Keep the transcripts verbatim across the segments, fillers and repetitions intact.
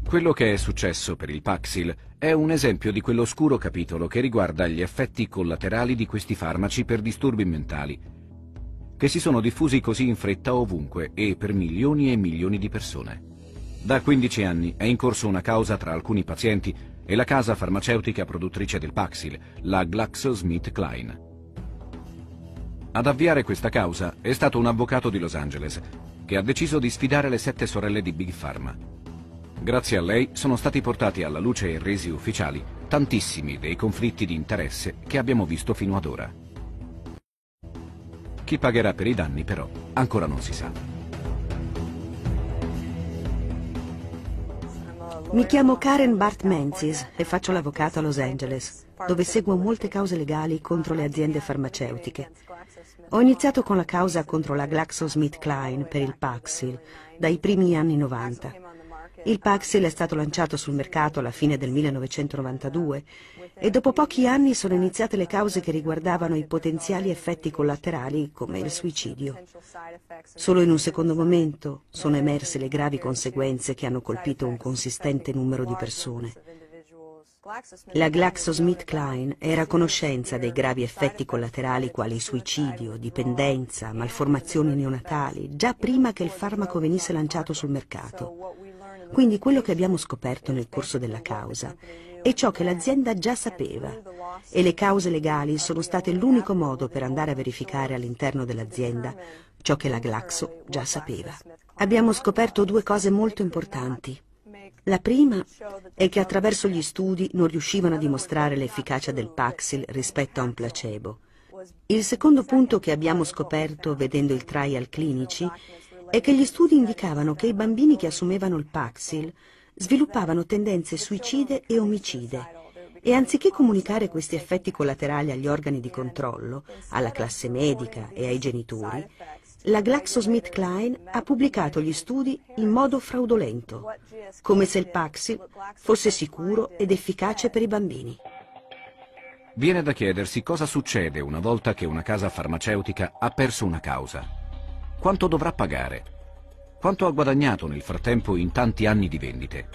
Quello che è successo per il Paxil è un esempio di quell'oscuro capitolo che riguarda gli effetti collaterali di questi farmaci per disturbi mentali, che si sono diffusi così in fretta ovunque e per milioni e milioni di persone. Da quindici anni è in corso una causa tra alcuni pazienti e la casa farmaceutica produttrice del Paxil, la GlaxoSmithKline. Ad avviare questa causa è stato un avvocato di Los Angeles, che ha deciso di sfidare le sette sorelle di Big Pharma. Grazie a lei sono stati portati alla luce e resi ufficiali tantissimi dei conflitti di interesse che abbiamo visto fino ad ora. Chi pagherà per i danni, però, ancora non si sa. Mi chiamo Karen Bart Menzies e faccio l'avvocato a Los Angeles, dove seguo molte cause legali contro le aziende farmaceutiche. Ho iniziato con la causa contro la GlaxoSmithKline per il Paxil dai primi anni novanta. Il Paxil è stato lanciato sul mercato alla fine del millenovecentonovantadue e dopo pochi anni sono iniziate le cause che riguardavano i potenziali effetti collaterali come il suicidio. Solo in un secondo momento sono emerse le gravi conseguenze che hanno colpito un consistente numero di persone. La GlaxoSmithKline era a conoscenza dei gravi effetti collaterali quali suicidio, dipendenza, malformazioni neonatali, già prima che il farmaco venisse lanciato sul mercato. Quindi quello che abbiamo scoperto nel corso della causa è ciò che l'azienda già sapeva e le cause legali sono state l'unico modo per andare a verificare all'interno dell'azienda ciò che la Glaxo già sapeva. Abbiamo scoperto due cose molto importanti. La prima è che attraverso gli studi non riuscivano a dimostrare l'efficacia del Paxil rispetto a un placebo. Il secondo punto che abbiamo scoperto vedendo i trial clinici è che gli studi indicavano che i bambini che assumevano il Paxil sviluppavano tendenze suicide e omicide e anziché comunicare questi effetti collaterali agli organi di controllo, alla classe medica e ai genitori, la GlaxoSmithKline ha pubblicato gli studi in modo fraudolento, come se il Paxil fosse sicuro ed efficace per i bambini. Viene da chiedersi cosa succede una volta che una casa farmaceutica ha perso una causa. Quanto dovrà pagare? Quanto ha guadagnato nel frattempo in tanti anni di vendite?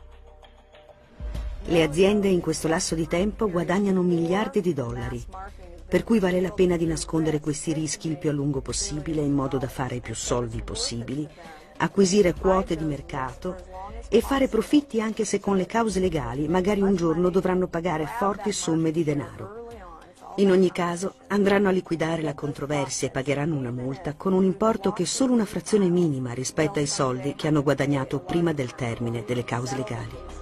Le aziende in questo lasso di tempo guadagnano miliardi di dollari, per cui vale la pena di nascondere questi rischi il più a lungo possibile in modo da fare più soldi possibili, acquisire quote di mercato e fare profitti anche se con le cause legali magari un giorno dovranno pagare forti somme di denaro. In ogni caso andranno a liquidare la controversia e pagheranno una multa con un importo che è solo una frazione minima rispetto ai soldi che hanno guadagnato prima del termine delle cause legali.